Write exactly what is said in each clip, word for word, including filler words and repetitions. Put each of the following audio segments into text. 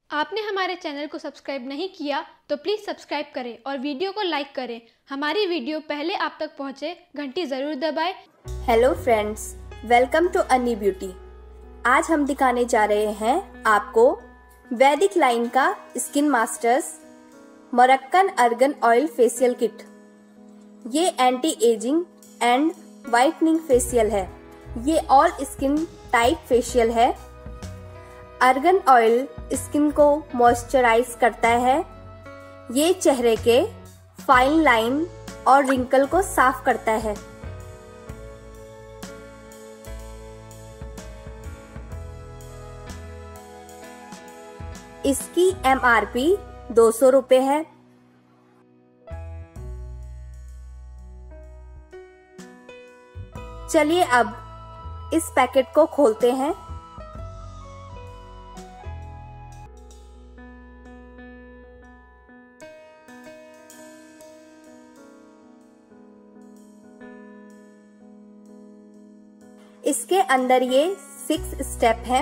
आपने हमारे चैनल को सब्सक्राइब नहीं किया तो प्लीज़ सब्सक्राइब करें और वीडियो को लाइक करें। हमारी वीडियो पहले आप तक पहुंचे, घंटी ज़रूर दबाएं। Hello friends, welcome to Anni beauty. आज हम दिखाने जा रहे हैं आपको वैदिक लाइन का skin masters Moroccan argan oil facial kit. ये anti aging and whitening facial है। ये ऑल स्किन टाइप फेशियल है। अर्गन ऑयल स्किन को मॉइस्चराइज करता है। ये चेहरे के फाइन लाइन और रिंकल को साफ करता है। इसकी एमआरपी दो सौ रुपए है। चलिए अब इस पैकेट को खोलते हैं। इसके अंदर ये सिक्स स्टेप हैं।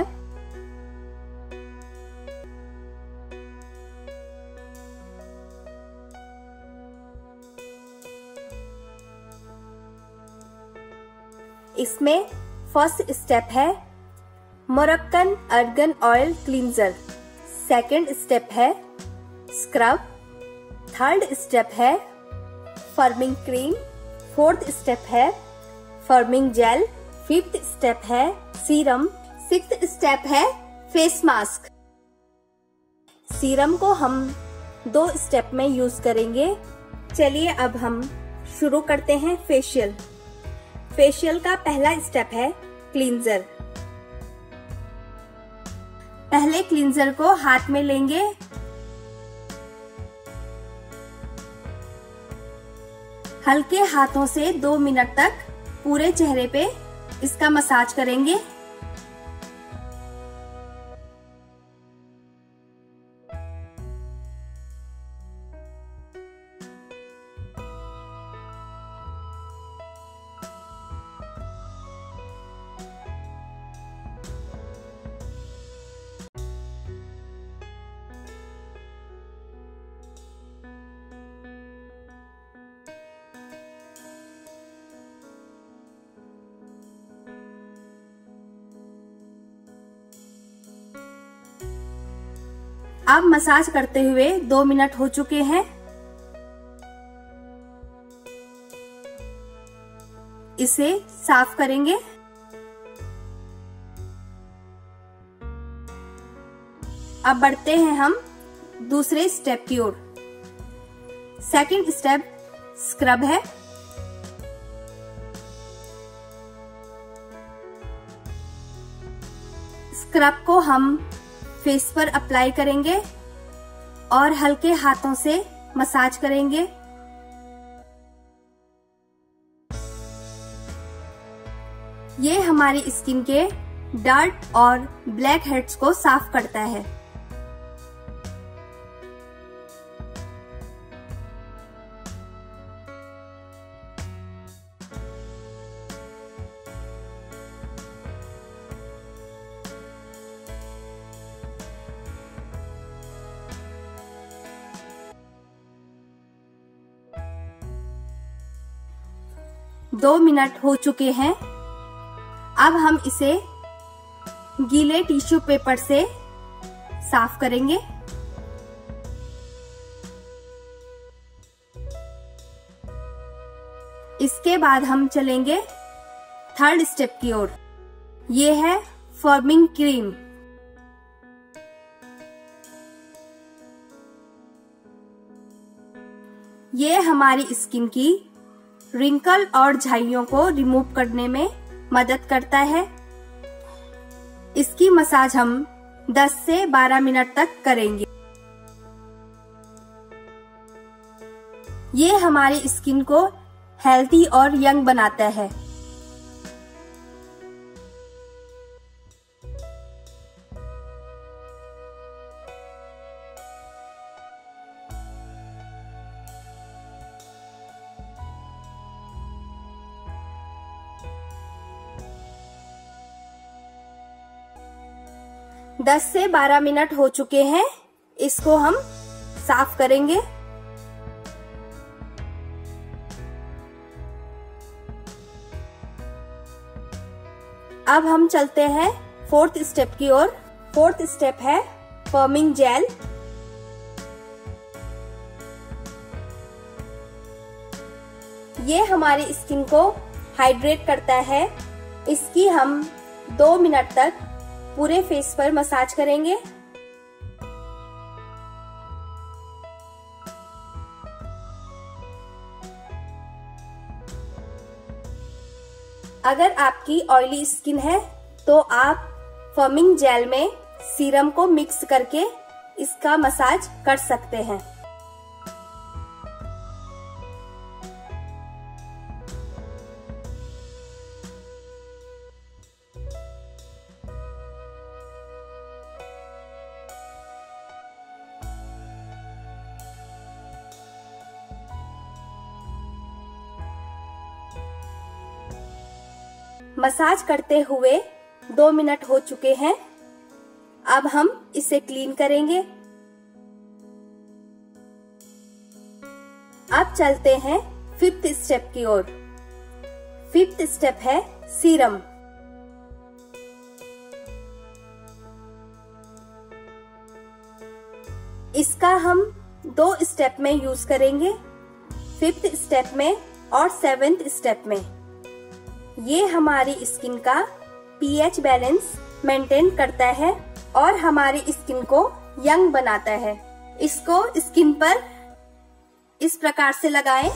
इसमें फर्स्ट स्टेप है Moroccan argan oil cleanser. Second step है स्क्रब। थर्ड स्टेप है फर्मिंग क्रीम। फोर्थ स्टेप है फर्मिंग जेल। फिफ्थ स्टेप है सीरम। सिक्स्थ स्टेप है फेस मास्क। सीरम को हम दो स्टेप में यूज करेंगे। चलिए अब हम शुरू करते हैं फेशियल। फेशियल का पहला स्टेप है क्लींजर। पहले क्लींजर को हाथ में लेंगे। हल्के हाथों से दो मिनट तक पूरे चेहरे पे इसका मसाज करेंगे। अब मसाज करते हुए दो मिनट हो चुके हैं। इसे साफ करेंगे। अब बढ़ते हैं हम दूसरे स्टेप की ओर। सेकंड स्टेप स्क्रब है। स्क्रब को हम फेस पर अप्लाई करेंगे और हल्के हाथों से मसाज करेंगे। ये हमारी स्किन के डर्ट और ब्लैक हेड्स को साफ करता है। दो मिनट हो चुके हैं। अब हम इसे गीले टिश्यू पेपर से साफ करेंगे। इसके बाद हम चलेंगे थर्ड स्टेप की ओर। ये है फर्मिंग क्रीम। ये हमारी स्किन की रिंकल और झाइयों को रिमूव करने में मदद करता है। इसकी मसाज हम दस से बारह मिनट तक करेंगे। ये हमारी स्किन को हेल्थी और यंग बनाता है। दस से बारह मिनट हो चुके हैं, इसको हम साफ करेंगे। अब हम चलते हैं फोर्थ स्टेप की ओर। फोर्थ स्टेप है फर्मिंग जेल। ये हमारी स्किन को हाइड्रेट करता है। इसकी हम दो मिनट तक पूरे फेस पर मसाज करेंगे। अगर आपकी ऑयली स्किन है तो आप फर्मिंग जेल में सीरम को मिक्स करके इसका मसाज कर सकते हैं। मसाज करते हुए दो मिनट हो चुके हैं। अब हम इसे क्लीन करेंगे। अब चलते हैं फिफ्थ स्टेप की ओर। फिफ्थ स्टेप है सीरम। इसका हम दो स्टेप में यूज करेंगे, फिफ्थ स्टेप में और सेवेंथ स्टेप में। ये हमारी स्किन का पीएच बैलेंस मेंटेन करता है और हमारी स्किन को यंग बनाता है। इसको स्किन पर इस प्रकार से लगाएं।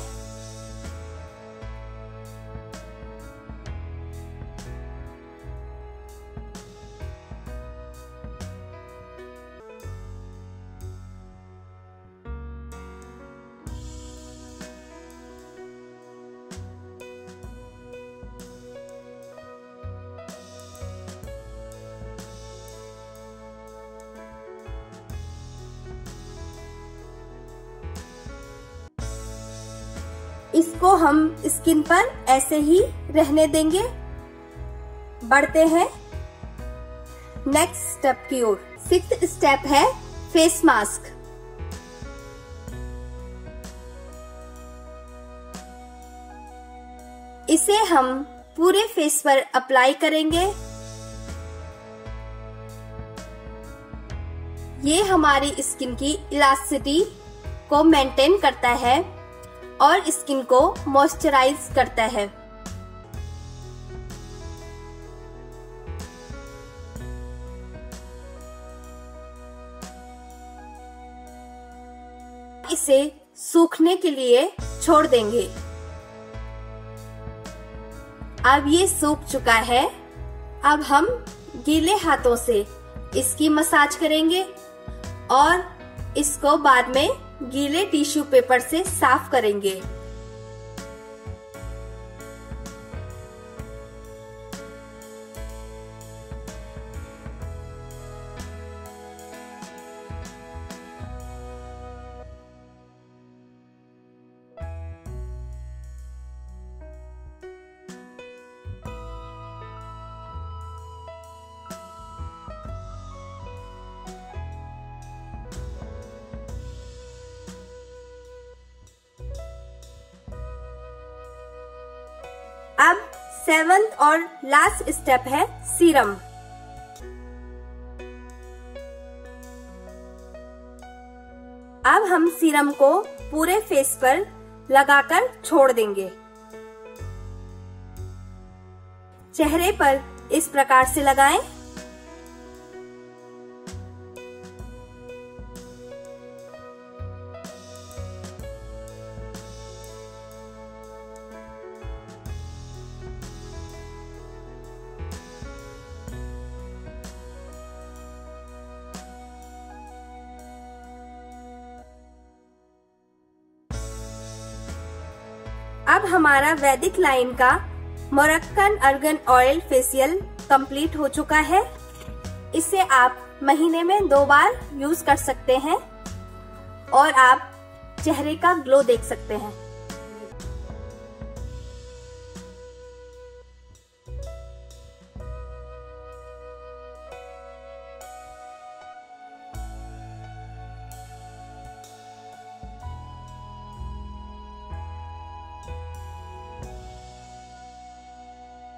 इसको हम स्किन पर ऐसे ही रहने देंगे। बढ़ते हैं नेक्स्ट स्टेप की ओर। सिक्स्थ स्टेप है फेस मास्क। इसे हम पूरे फेस पर अप्लाई करेंगे। ये हमारी स्किन की इलास्टिसिटी को मेंटेन करता है और स्किन को मॉइस्चराइज करता है। इसे सूखने के लिए छोड़ देंगे। अब ये सूख चुका है। अब हम गीले हाथों से इसकी मसाज करेंगे और इसको बाद में गीले टिश्यू पेपर से साफ करेंगे। अब सेवंथ और लास्ट स्टेप है सीरम। अब हम सीरम को पूरे फेस पर लगाकर छोड़ देंगे। चेहरे पर इस प्रकार से लगाएं। अब हमारा वैदिक लाइन का Moroccan argan oil facial complete हो चुका है। इसे आप महीने में दो बार यूज कर सकते हैं और आप चेहरे का ग्लो देख सकते हैं।